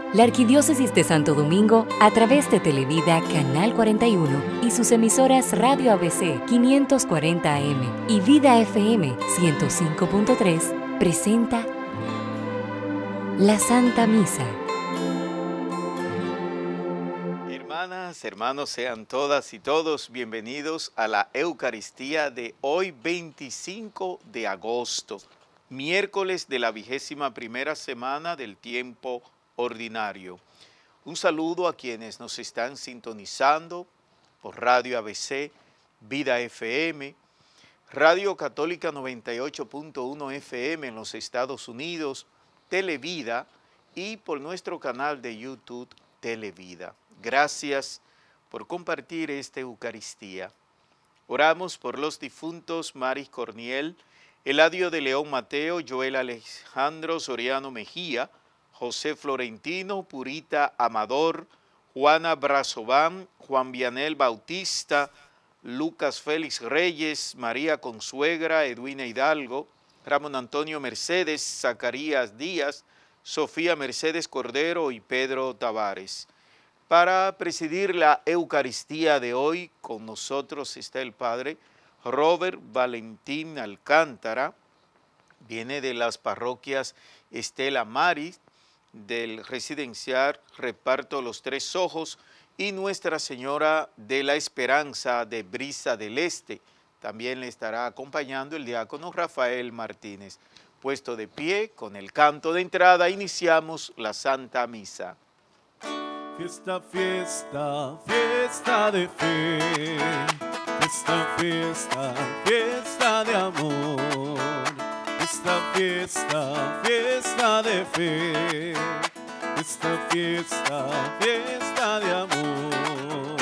La Arquidiócesis de Santo Domingo, a través de Televida Canal 41 y sus emisoras Radio ABC 540 AM y Vida FM 105.3, presenta la Santa Misa. Hermanas, hermanos, sean todas y todos bienvenidos a la Eucaristía de hoy 25 de agosto, miércoles de la 21ª semana del tiempo ordinario. Un saludo a quienes nos están sintonizando por Radio ABC, Vida FM, Radio Católica 98.1 FM en los Estados Unidos, Televida y por nuestro canal de YouTube Televida. Gracias por compartir esta Eucaristía. Oramos por los difuntos Maris Corniel, Eladio de León Mateo, Joel Alejandro Soriano Mejía, José Florentino, Purita Amador, Juana Brazován, Juan Vianel Bautista, Lucas Félix Reyes, María Consuegra, Edwina Hidalgo, Ramón Antonio Mercedes, Zacarías Díaz, Sofía Mercedes Cordero y Pedro Tavares. Para presidir la Eucaristía de hoy, con nosotros está el Padre Robert Valentín Alcántara, viene de las parroquias Estela Maris, del residencial Reparto Los Tres Ojos y Nuestra Señora de la Esperanza de Brisa del Este. También le estará acompañando el diácono Rafael Martínez. Puesto de pie, con el canto de entrada, iniciamos la Santa Misa. Fiesta, fiesta, fiesta de fe, fiesta, fiesta, fiesta de amor. Esta fiesta, fiesta de fe, esta fiesta, fiesta de amor.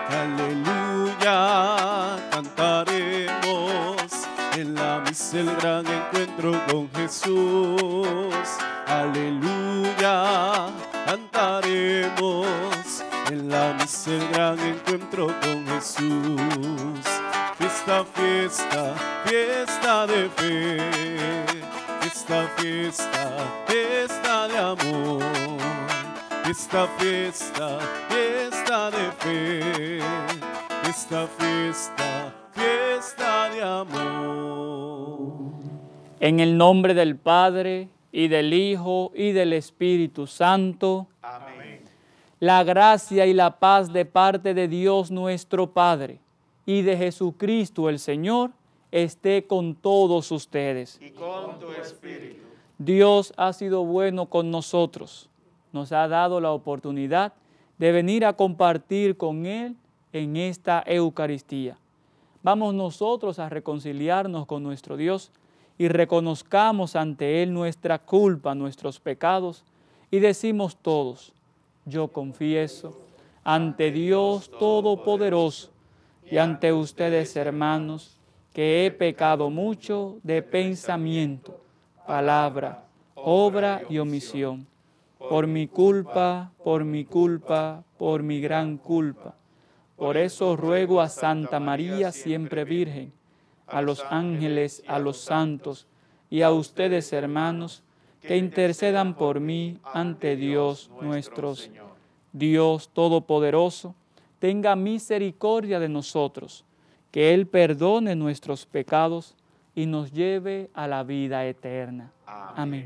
Aleluya, cantaremos en la misa el gran encuentro con Jesús. Aleluya, cantaremos en la misa el gran encuentro con Jesús. Fiesta, fiesta, fiesta de fe, fiesta, fiesta, fiesta de amor. Fiesta, fiesta, fiesta de fe, fiesta, fiesta, fiesta de amor. En el nombre del Padre, y del Hijo, y del Espíritu Santo. Amén. La gracia y la paz de parte de Dios nuestro Padre y de Jesucristo el Señor esté con todos ustedes. Y con tu espíritu. Dios ha sido bueno con nosotros. Nos ha dado la oportunidad de venir a compartir con Él en esta Eucaristía. Vamos nosotros a reconciliarnos con nuestro Dios y reconozcamos ante Él nuestra culpa, nuestros pecados, y decimos todos: yo confieso ante Dios Todopoderoso y ante ustedes, hermanos, que he pecado mucho de pensamiento, palabra, obra y omisión, por mi culpa, por mi culpa, por mi gran culpa. Por eso ruego a Santa María, siempre Virgen, a los ángeles, a los santos y a ustedes, hermanos, que intercedan por mí ante Dios nuestro Señor. Dios Todopoderoso, tenga misericordia de nosotros, que Él perdone nuestros pecados y nos lleve a la vida eterna. Amén.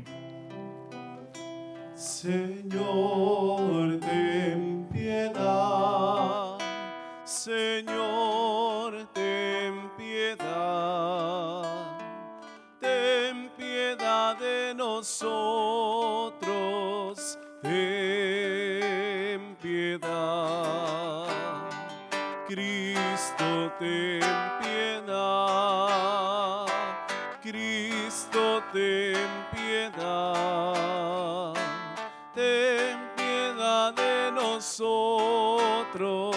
Señor, ten piedad. Señor, ten piedad. Ten piedad de nosotros. Ten piedad. Cristo, ten piedad. Cristo, ten piedad. Ten piedad de nosotros.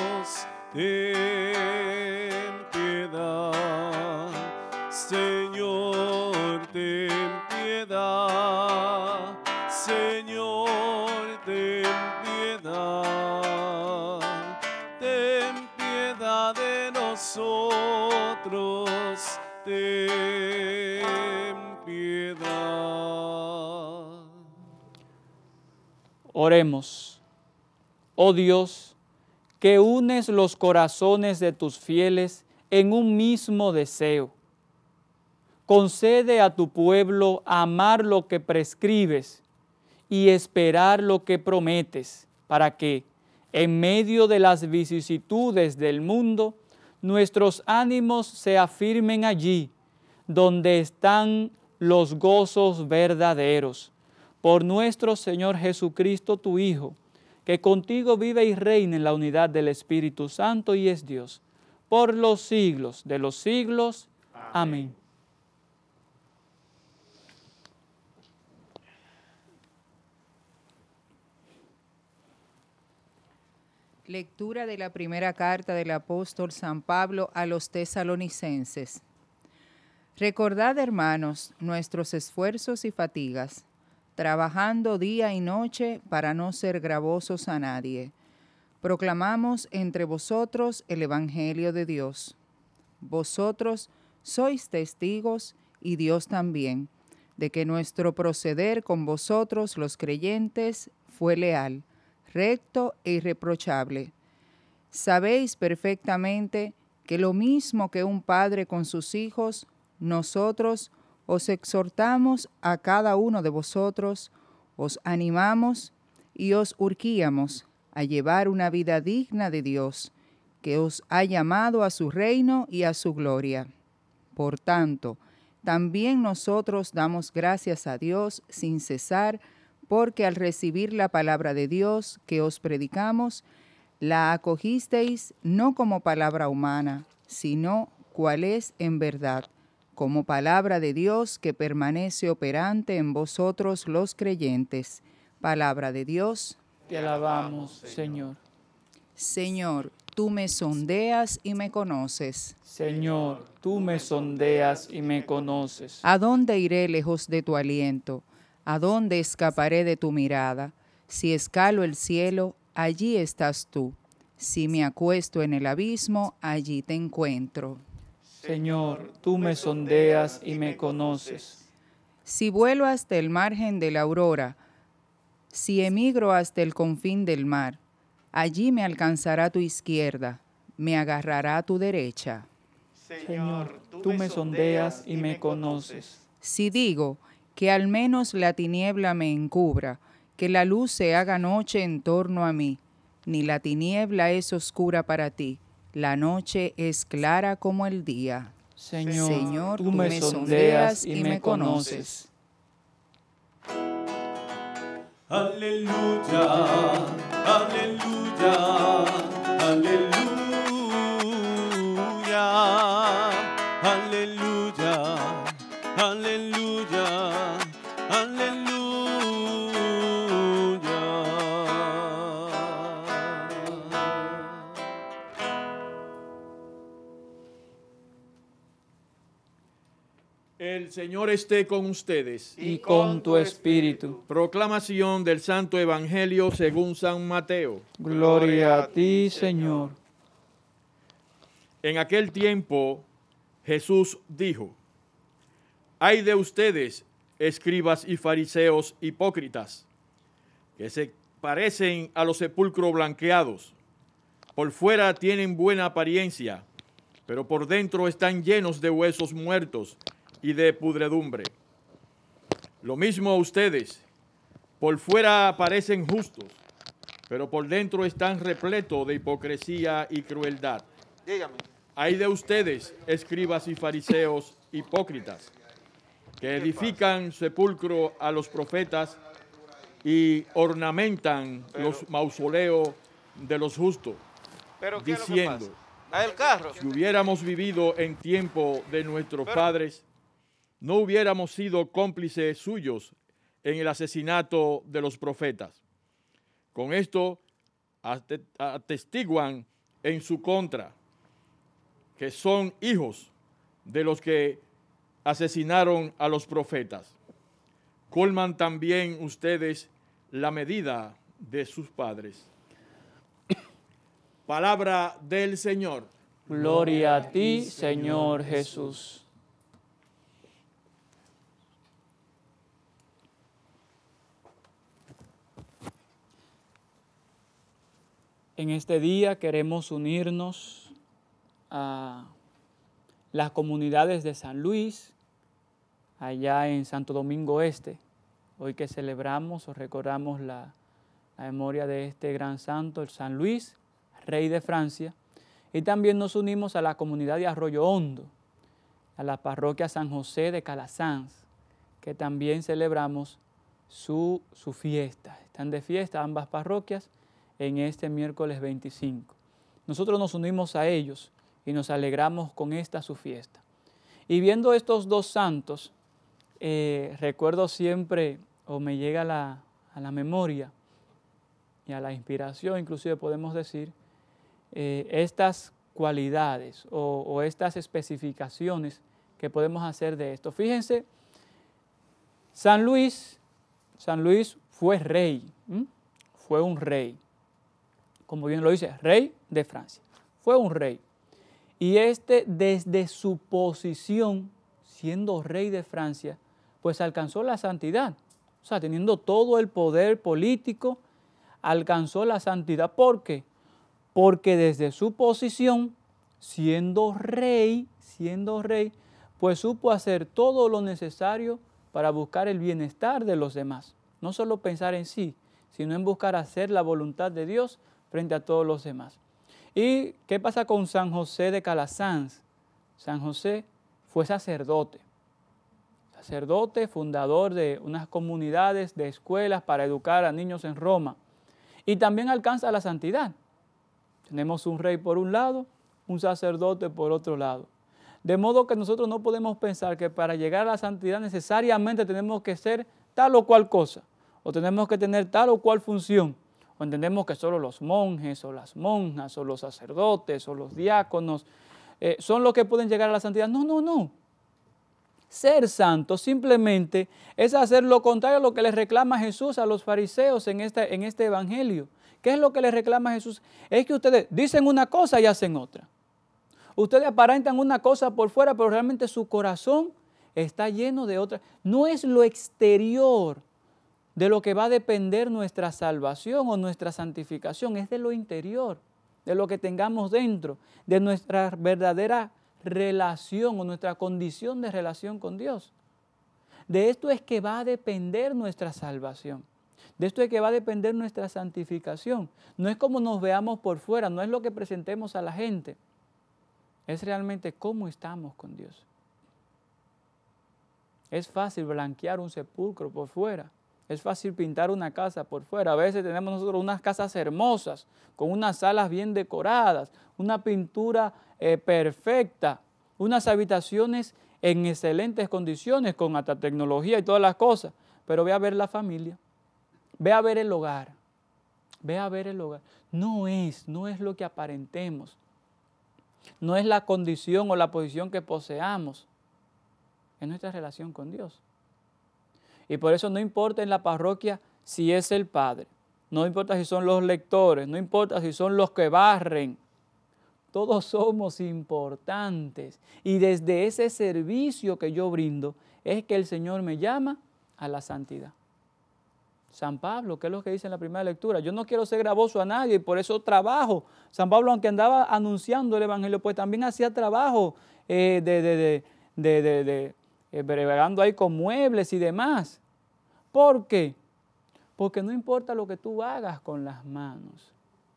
Ten piedad. Señor, ten piedad. Señor, ten piedad. Ten piedad de nosotros. Ten piedad. Oremos. Oh Dios, que unes los corazones de tus fieles en un mismo deseo. Concede a tu pueblo amar lo que prescribes y esperar lo que prometes, para que, en medio de las vicisitudes del mundo, nuestros ánimos se afirmen allí, donde están los gozos verdaderos. Por nuestro Señor Jesucristo, tu Hijo, que contigo vive y reina en la unidad del Espíritu Santo y es Dios, por los siglos de los siglos. Amén. Lectura de la primera carta del apóstol San Pablo a los tesalonicenses. Recordad, hermanos, nuestros esfuerzos y fatigas, trabajando día y noche para no ser gravosos a nadie. Proclamamos entre vosotros el Evangelio de Dios. Vosotros sois testigos, y Dios también, de que nuestro proceder con vosotros los creyentes fue leal, recto e irreprochable. Sabéis perfectamente que lo mismo que un padre con sus hijos, nosotros os exhortamos a cada uno de vosotros, os animamos y os urgíamos a llevar una vida digna de Dios, que os ha llamado a su reino y a su gloria. Por tanto, también nosotros damos gracias a Dios sin cesar, porque al recibir la palabra de Dios que os predicamos, la acogisteis no como palabra humana, sino cual es en verdad, como palabra de Dios que permanece operante en vosotros los creyentes. Palabra de Dios. Te alabamos, Señor. Señor, tú me sondeas y me conoces. Señor, tú me sondeas y me conoces. ¿A dónde iré lejos de tu aliento? ¿A dónde escaparé de tu mirada? Si escalo el cielo, allí estás tú. Si me acuesto en el abismo, allí te encuentro. Señor, tú me sondeas y me conoces. Si vuelo hasta el margen de la aurora, si emigro hasta el confín del mar, allí me alcanzará tu izquierda, me agarrará tu derecha. Señor, tú me sondeas y me conoces. Si digo que al menos la tiniebla me encubra, que la luz se haga noche en torno a mí, ni la tiniebla es oscura para ti, la noche es clara como el día. Señor, tú me sondeas y me conoces. Aleluya, aleluya, aleluya, aleluya, aleluya, aleluya. El Señor esté con ustedes. Y con tu espíritu. Proclamación del Santo Evangelio según San Mateo. Gloria a ti, Señor. En aquel tiempo Jesús dijo: Ay de ustedes, escribas y fariseos hipócritas, que se parecen a los sepulcros blanqueados. Por fuera tienen buena apariencia, pero por dentro están llenos de huesos muertos y de pudredumbre. Lo mismo ustedes, por fuera parecen justos, pero por dentro están repletos de hipocresía y crueldad. Dígame. Ay de ustedes, escribas y fariseos hipócritas, que edifican sepulcro a los profetas y ornamentan los mausoleos de los justos, Pero ¿qué es lo que diciendo: pasa? El carro. si hubiéramos vivido en tiempo de nuestros padres, no hubiéramos sido cómplices suyos en el asesinato de los profetas. Con esto atestiguan en su contra que son hijos de los que asesinaron a los profetas. Colman también ustedes la medida de sus padres. Palabra del Señor. Gloria a ti, Señor Jesús. En este día queremos unirnos a las comunidades de San Luis, allá en Santo Domingo Este, hoy que celebramos o recordamos la memoria de este gran santo, el San Luis, rey de Francia, y también nos unimos a la comunidad de Arroyo Hondo, a la parroquia San José de Calasanz, que también celebramos su fiesta. Están de fiesta ambas parroquias en este miércoles 25. Nosotros nos unimos a ellos y nos alegramos con esta su fiesta. Y viendo estos dos santos, recuerdo siempre, o me llega a la memoria y a la inspiración, inclusive podemos decir, estas cualidades o estas especificaciones que podemos hacer de esto. Fíjense, San Luis fue rey, fue un rey, como bien lo dice, rey de Francia, fue un rey. Y desde su posición, siendo rey de Francia, pues alcanzó la santidad. O sea, teniendo todo el poder político, alcanzó la santidad. ¿Por qué? Porque desde su posición, siendo rey, pues supo hacer todo lo necesario para buscar el bienestar de los demás. No solo pensar en sí, sino en buscar hacer la voluntad de Dios frente a todos los demás. ¿Y qué pasa con San José de Calasanz? San José fue sacerdote, fundador de unas comunidades de escuelas para educar a niños en Roma. Y también alcanza la santidad. Tenemos un rey por un lado, un sacerdote por otro lado. De modo que nosotros no podemos pensar que para llegar a la santidad necesariamente tenemos que ser tal o cual cosa, o tenemos que tener tal o cual función, o entendemos que solo los monjes, o las monjas, o los sacerdotes, o los diáconos, son los que pueden llegar a la santidad. No. Ser santo simplemente es hacer lo contrario a lo que le reclama Jesús a los fariseos en este evangelio. ¿Qué es lo que le reclama Jesús? Es que ustedes dicen una cosa y hacen otra. Ustedes aparentan una cosa por fuera, pero realmente su corazón está lleno de otra. No es lo exterior de lo que va a depender nuestra salvación o nuestra santificación, es de lo interior, de lo que tengamos dentro, de nuestra verdadera relación o nuestra condición de relación con Dios. De esto es que va a depender nuestra salvación. De esto es que va a depender nuestra santificación. No es como nos veamos por fuera, no es lo que presentemos a la gente. Es realmente cómo estamos con Dios. Es fácil blanquear un sepulcro por fuera. Es fácil pintar una casa por fuera. A veces tenemos nosotros unas casas hermosas, con unas salas bien decoradas, una pintura perfecta, unas habitaciones en excelentes condiciones, con hasta tecnología y todas las cosas. Pero ve a ver la familia, ve a ver el hogar, ve a ver el hogar. No es lo que aparentemos, no es la condición o la posición que poseamos, es nuestra relación con Dios. Y por eso no importa en la parroquia si es el padre, no importa si son los lectores, no importa si son los que barren, todos somos importantes. Y desde ese servicio que yo brindo es que el Señor me llama a la santidad. San Pablo, ¿qué es lo que dice en la primera lectura? Yo no quiero ser gravoso a nadie y por eso trabajo. San Pablo, aunque andaba anunciando el Evangelio, pues también hacía trabajo bregando ahí con muebles y demás. ¿Por qué? Porque no importa lo que tú hagas con las manos,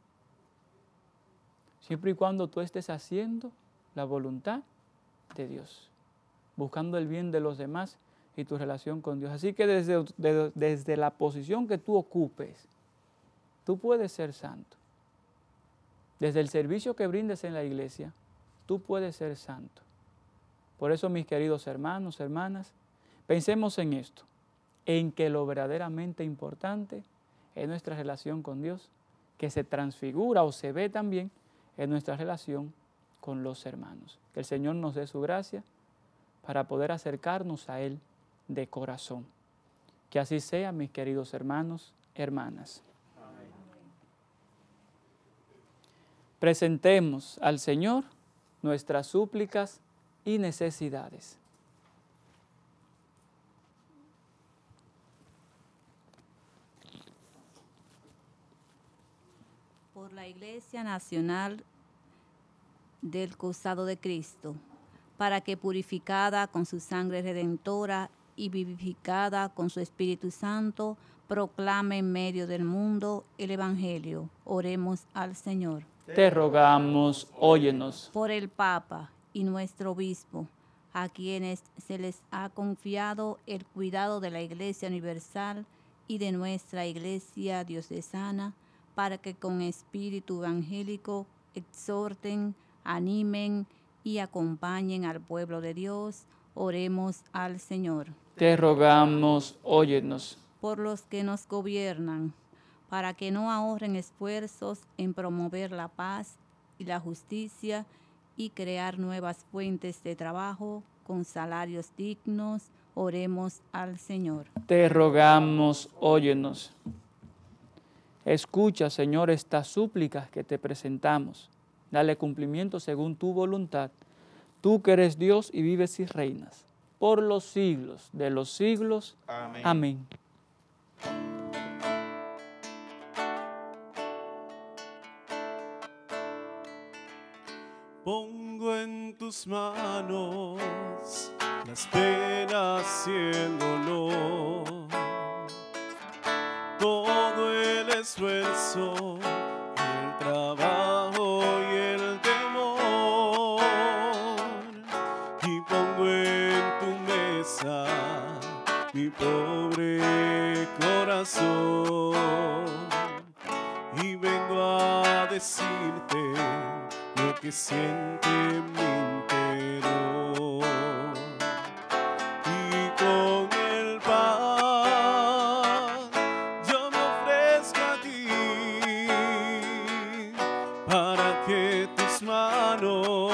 siempre y cuando tú estés haciendo la voluntad de Dios, buscando el bien de los demás y tu relación con Dios. Así que desde la posición que tú ocupes, tú puedes ser santo. Desde el servicio que brindes en la iglesia, tú puedes ser santo. Por eso, mis queridos hermanos, hermanas, pensemos en esto, en que lo verdaderamente importante es nuestra relación con Dios, que se transfigura o se ve también en nuestra relación con los hermanos. Que el Señor nos dé su gracia para poder acercarnos a Él de corazón. Que así sea, mis queridos hermanos, hermanas. Amén. Presentemos al Señor nuestras súplicas y necesidades. por la Iglesia Nacional del Costado de Cristo, para que purificada con su sangre redentora y vivificada con su Espíritu Santo, proclame en medio del mundo el Evangelio. Oremos al Señor. Te rogamos, óyenos. Por el Papa y nuestro Obispo, a quienes se les ha confiado el cuidado de la Iglesia Universal y de nuestra Iglesia Diocesana, para que con espíritu evangélico exhorten, animen y acompañen al pueblo de Dios. Oremos al Señor. Te rogamos, óyenos. Por los que nos gobiernan, para que no ahorren esfuerzos en promover la paz y la justicia y crear nuevas fuentes de trabajo con salarios dignos. Oremos al Señor. Te rogamos, óyenos. Escucha, Señor, estas súplicas que te presentamos. Dale cumplimiento según tu voluntad. Tú que eres Dios y vives y reinas por los siglos de los siglos. Amén. Amén. Pongo en tus manos las penas y el dolor, todo el esfuerzo, el trabajo y el temor, y pongo en tu mesa mi pobre corazón, y vengo a decirte lo que siente mi interior, y con el pan yo me ofrezco a ti, para que tus manos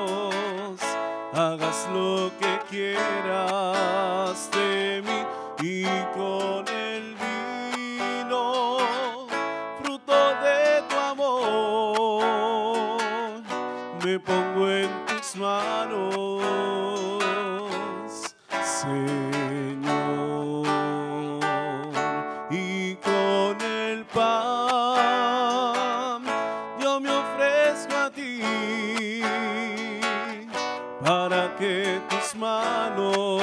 hagas lo que quieras de mí, y con el vino, fruto de tu amor, me pongo en tus manos, Señor, y con el pan yo me ofrezco a ti, para que tus manos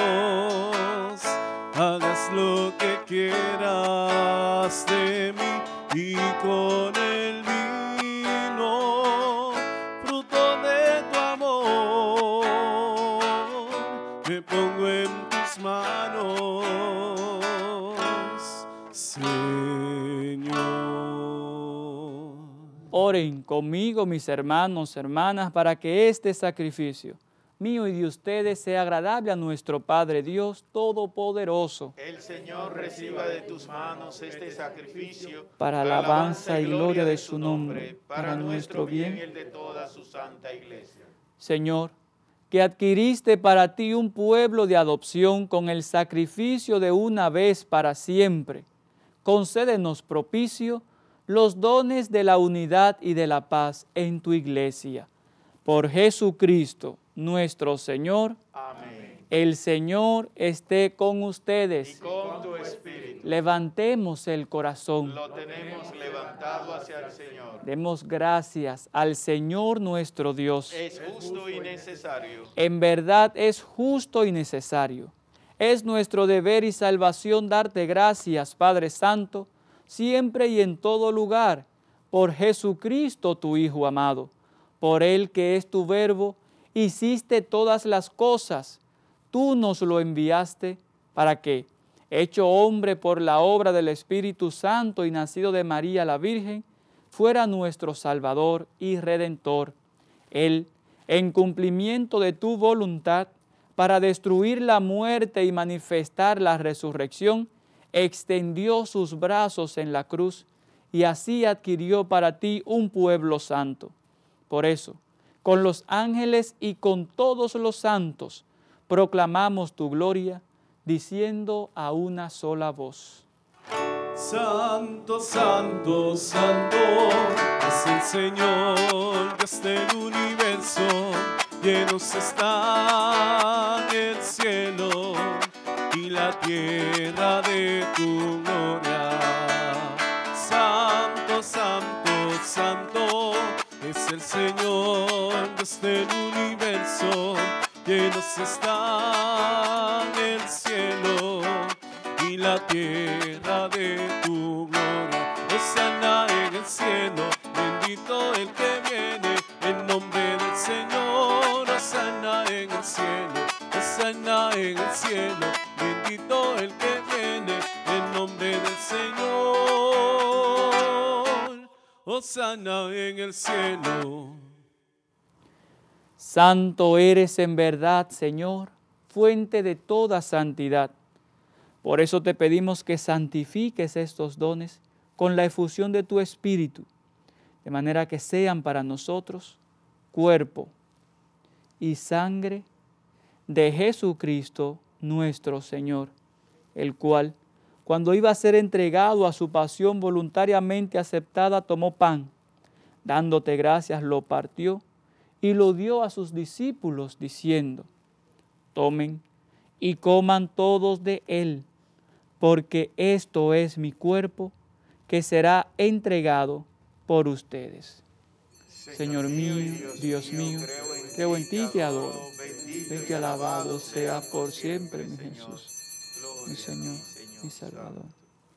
hagas lo que quieras de mí, y con el vino, fruto de tu amor, me pongo en tus manos, Señor. Oren conmigo, mis hermanos, hermanas, para que este sacrificio mío y de ustedes sea agradable a nuestro Padre Dios Todopoderoso. El Señor reciba de tus manos este sacrificio Para alabanza y gloria de su nombre, para nuestro bien y el de toda su santa iglesia. Señor, que adquiriste para ti un pueblo de adopción con el sacrificio de una vez para siempre, concédenos propicio los dones de la unidad y de la paz en tu iglesia. Por Jesucristo, nuestro Señor. Amén. El Señor esté con ustedes. Y con tu espíritu. Levantemos el corazón. Lo tenemos levantado hacia el Señor. Demos gracias al Señor nuestro Dios. Es justo y necesario. En verdad es justo y necesario. Es nuestro deber y salvación darte gracias, Padre Santo, siempre y en todo lugar, por Jesucristo tu Hijo amado. Por Él que es tu Verbo, hiciste todas las cosas. Tú nos lo enviaste para que, hecho hombre por la obra del Espíritu Santo y nacido de María la Virgen, fuera nuestro Salvador y Redentor. Él, en cumplimiento de tu voluntad, para destruir la muerte y manifestar la resurrección, extendió sus brazos en la cruz y así adquirió para ti un pueblo santo. Por eso, con los ángeles y con todos los santos, proclamamos tu gloria, diciendo a una sola voz. Santo, santo, santo, es el Señor, Dios del universo, llenos está el cielo y la tierra de tu gloria. Santo, santo, Santo es el Señor desde el universo, llenos está el cielo y la tierra de tu gloria. Hosana en el cielo, bendito el que viene en nombre del Señor. Hosana en el cielo, Hosana en el cielo, bendito el que viene en nombre del Señor. Hosana en el cielo. Santo eres en verdad, Señor, fuente de toda santidad. Por eso te pedimos que santifiques estos dones con la efusión de tu Espíritu, de manera que sean para nosotros cuerpo y sangre de Jesucristo nuestro Señor, el cual, cuando iba a ser entregado a su pasión voluntariamente aceptada, tomó pan, dándote gracias, lo partió y lo dio a sus discípulos, diciendo: tomen y coman todos de él, porque esto es mi cuerpo, que será entregado por ustedes. Señor mío, Dios mío, creo en ti y te adoro. Ven que alabado sea por siempre, mi Jesús, mi Señor, mi Salvador.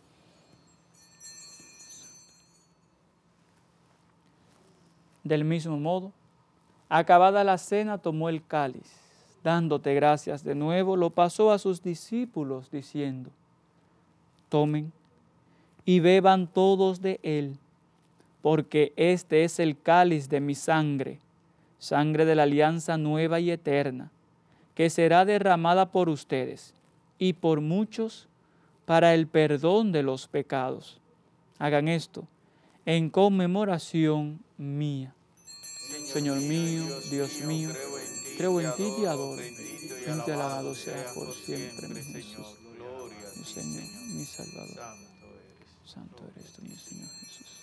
Del mismo modo, acabada la cena, tomó el cáliz, dándote gracias de nuevo, lo pasó a sus discípulos, diciendo: tomen y beban todos de él, porque este es el cáliz de mi sangre, sangre de la alianza nueva y eterna, que será derramada por ustedes y por muchos para el perdón de los pecados. Hagan esto en conmemoración mía. Señor mío, Dios mío, creo en ti y te adoro. Bendito y alabado sea por siempre, mi Jesús, mi Señor, mi Salvador. Santo eres tú, mi Señor Jesús.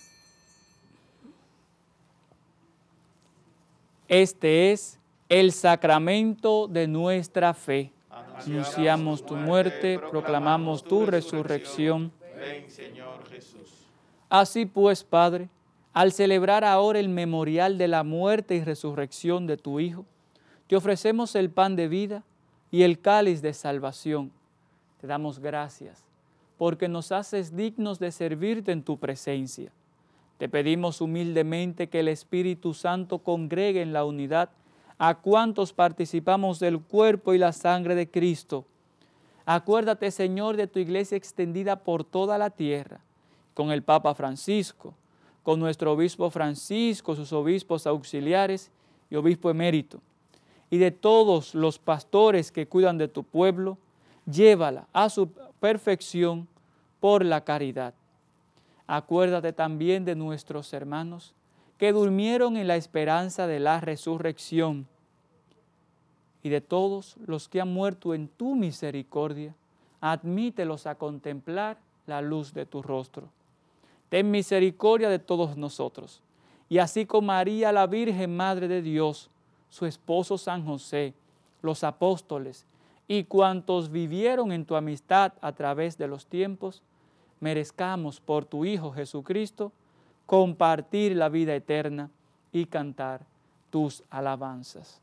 Este es el sacramento de nuestra fe. Anunciamos tu muerte, proclamamos tu resurrección. Ven, Señor Jesús. Así pues, Padre, al celebrar ahora el memorial de la muerte y resurrección de tu Hijo, te ofrecemos el pan de vida y el cáliz de salvación. Te damos gracias porque nos haces dignos de servirte en tu presencia. Te pedimos humildemente que el Espíritu Santo congregue en la unidad a cuantos participamos del cuerpo y la sangre de Cristo. Acuérdate, Señor, de tu iglesia extendida por toda la tierra, con el Papa Francisco, con nuestro obispo Francisco, sus obispos auxiliares y obispo emérito, y de todos los pastores que cuidan de tu pueblo. Llévala a su perfección por la caridad. Acuérdate también de nuestros hermanos que durmieron en la esperanza de la resurrección y de todos los que han muerto en tu misericordia. Admítelos a contemplar la luz de tu rostro. Ten misericordia de todos nosotros, y así con María, la Virgen Madre de Dios, su esposo San José, los apóstoles y cuantos vivieron en tu amistad a través de los tiempos, merezcamos por tu Hijo Jesucristo compartir la vida eterna y cantar tus alabanzas.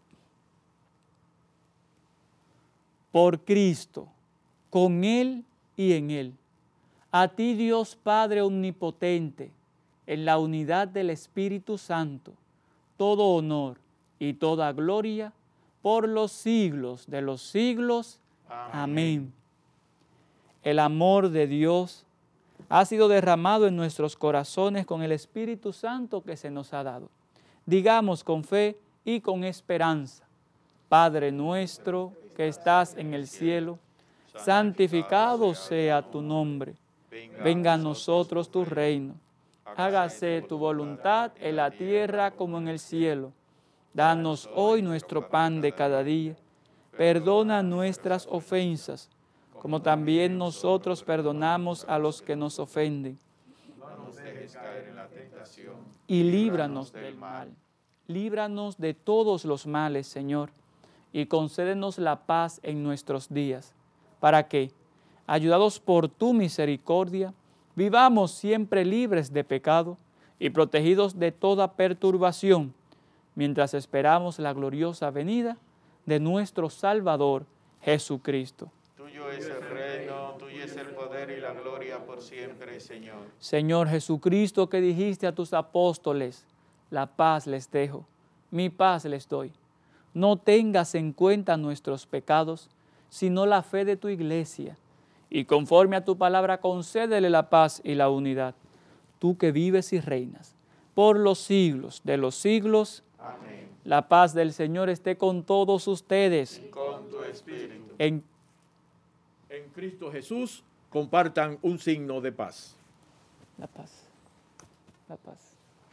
Por Cristo, con Él y en Él, a ti, Dios Padre omnipotente, en la unidad del Espíritu Santo, todo honor y toda gloria por los siglos de los siglos. Amén. El amor de Dios ha sido derramado en nuestros corazones con el Espíritu Santo que se nos ha dado. Digamos con fe y con esperanza: Padre nuestro que estás en el cielo, santificado sea tu nombre. Venga a nosotros tu reino. Hágase tu voluntad en la tierra como en el cielo. Danos hoy nuestro pan de cada día. Perdona nuestras ofensas, como también nosotros perdonamos a los que nos ofenden. No nos dejes caer en la tentación. Y líbranos del mal. Líbranos de todos los males, Señor, y concédenos la paz en nuestros días, para que, ayudados por tu misericordia, vivamos siempre libres de pecado y protegidos de toda perturbación, mientras esperamos la gloriosa venida de nuestro Salvador Jesucristo. Tuyo es el reino, tuyo es el poder y la gloria por siempre, Señor. Señor Jesucristo, que dijiste a tus apóstoles, la paz les dejo, mi paz les doy. No tengas en cuenta nuestros pecados, sino la fe de tu iglesia. Y conforme a tu palabra, concédele la paz y la unidad. Tú que vives y reinas por los siglos de los siglos. Amén. La paz del Señor esté con todos ustedes. Y con tu espíritu. En Cristo Jesús compartan un signo de paz. La paz. La paz.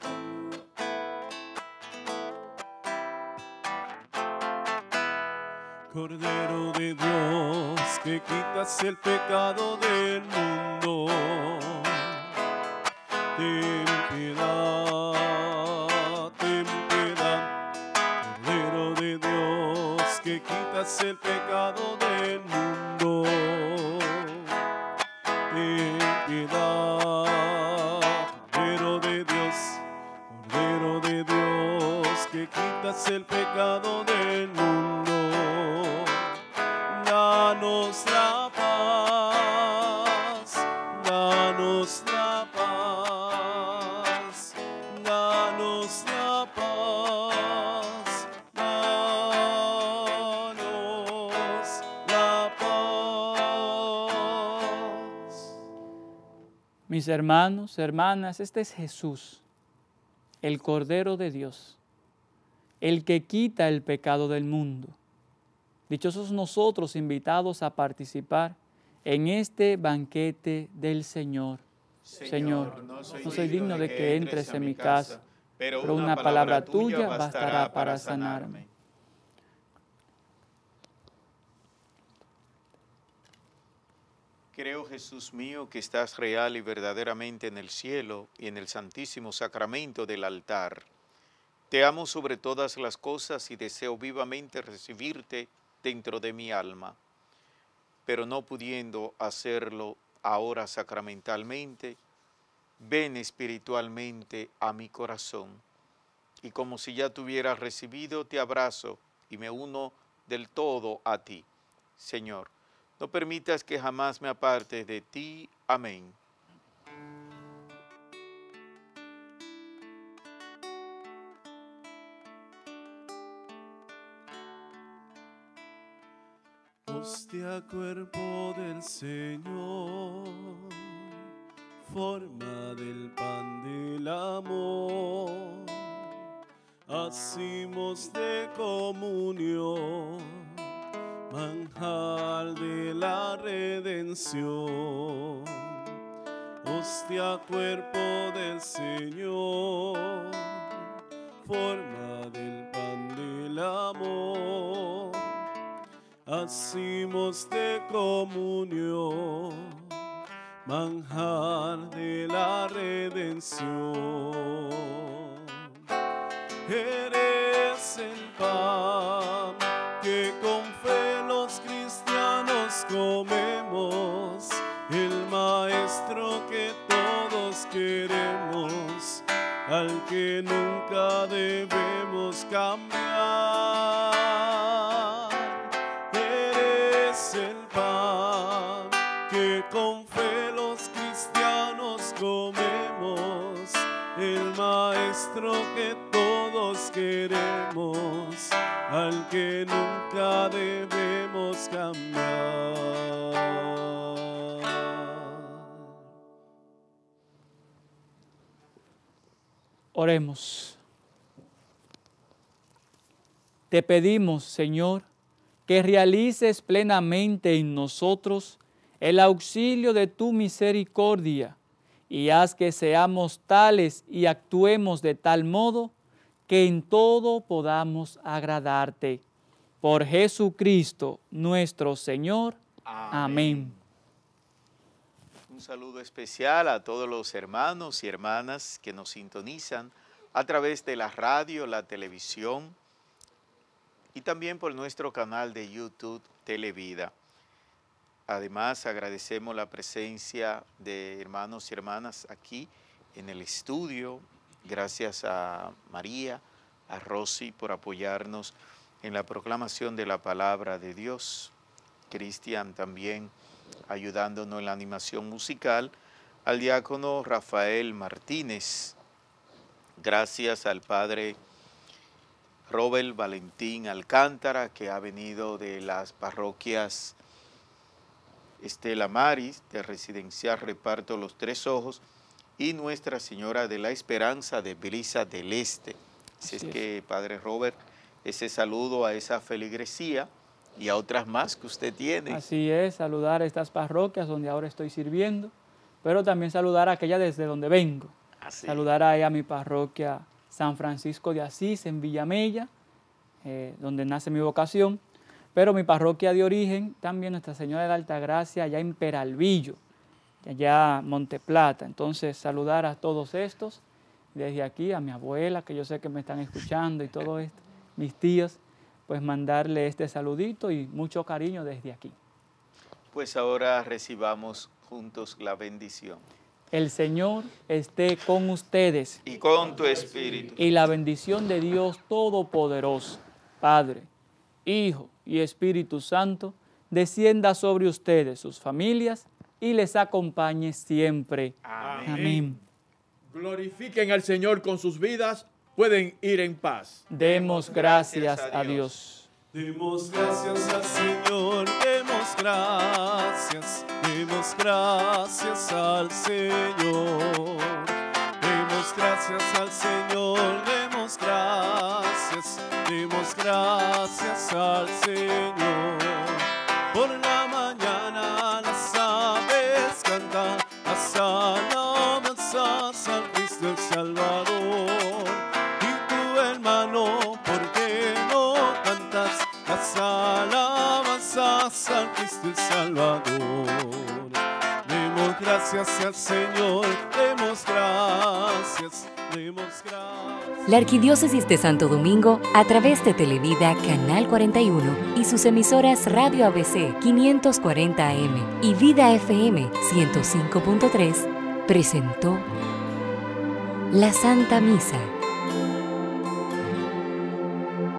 Cordero de Dios, que quitas el pecado del mundo, ten piedad, ten piedad. Cordero de Dios, que quitas el pecado del mundo, ten piedad. Cordero de Dios, que quitas el pecado del mundo. Danos la paz, danos la paz, danos la paz, danos la paz. Mis hermanos, hermanas, este es Jesús, el Cordero de Dios, el que quita el pecado del mundo. Dichosos nosotros invitados a participar en este banquete del Señor. Señor, no soy digno de que entres en mi casa, pero una palabra tuya bastará para sanarme. Creo, Jesús mío, que estás real y verdaderamente en el cielo y en el santísimo sacramento del altar. Te amo sobre todas las cosas y deseo vivamente recibirte dentro de mi alma, pero no pudiendo hacerlo ahora sacramentalmente, ven espiritualmente a mi corazón, y como si ya te hubieras recibido, te abrazo y me uno del todo a ti. Señor, no permitas que jamás me aparte de ti. Amén. Hostia, cuerpo del Señor, forma del pan del amor, hacimos de comunión, manjar de la redención. Hostia, cuerpo del Señor, forma del pan del amor, hacimos de comunión, manjar de la redención. Eres el pan que con fe los cristianos comemos, el maestro que todos queremos, al que nunca debemos cambiar. El pan que con fe los cristianos comemos, el maestro que todos queremos, al que nunca debemos cambiar. Oremos. Te pedimos, Señor, que realices plenamente en nosotros el auxilio de tu misericordia y haz que seamos tales y actuemos de tal modo que en todo podamos agradarte. Por Jesucristo nuestro Señor. Amén. Un saludo especial a todos los hermanos y hermanas que nos sintonizan a través de la radio, la televisión y también por nuestro canal de YouTube Televida. Además, agradecemos la presencia de hermanos y hermanas aquí en el estudio. Gracias a María, a Rosy por apoyarnos en la proclamación de la palabra de Dios. Cristian también ayudándonos en la animación musical. Al diácono Rafael Martínez. Gracias al padre Robert Valentín Alcántara, que ha venido de las parroquias Estela Maris, de Residencial Reparto Los Tres Ojos, y Nuestra Señora de la Esperanza de Brisa del Este. Así es que, padre Robert, ese saludo a esa feligresía y a otras más que usted tiene. Así es, saludar a estas parroquias donde ahora estoy sirviendo, pero también saludar a aquella desde donde vengo. Así. Saludar a mi parroquia San Francisco de Asís en Villamella, donde nace mi vocación, pero mi parroquia de origen también Nuestra Señora de la Altagracia allá en Peralvillo, allá Monteplata. Entonces saludar a todos estos, desde aquí a mi abuela, que yo sé que me están escuchando y todo esto, mis tíos, pues mandarle este saludito y mucho cariño desde aquí. Pues ahora recibamos juntos la bendición. El Señor esté con ustedes. Y con tu espíritu. Y la bendición de Dios Todopoderoso, Padre, Hijo y Espíritu Santo, descienda sobre ustedes, sus familias, y les acompañe siempre. Amén. Amén. Glorifiquen al Señor con sus vidas, pueden ir en paz. Demos gracias a Dios. Demos gracias al Señor, demos gracias al Señor. Demos gracias al Señor, demos gracias al Señor. Por la mañana las aves cantan las alabanzas al Cristo el Salvador. Y tú, hermano, ¿por qué no cantas las alabanzas al Cristo el Salvador? Demos gracias al Señor, demos gracias, demos gracias. La Arquidiócesis de Santo Domingo, a través de Televida Canal 41 y sus emisoras Radio ABC 540 AM y Vida FM 105.3, presentó la Santa Misa.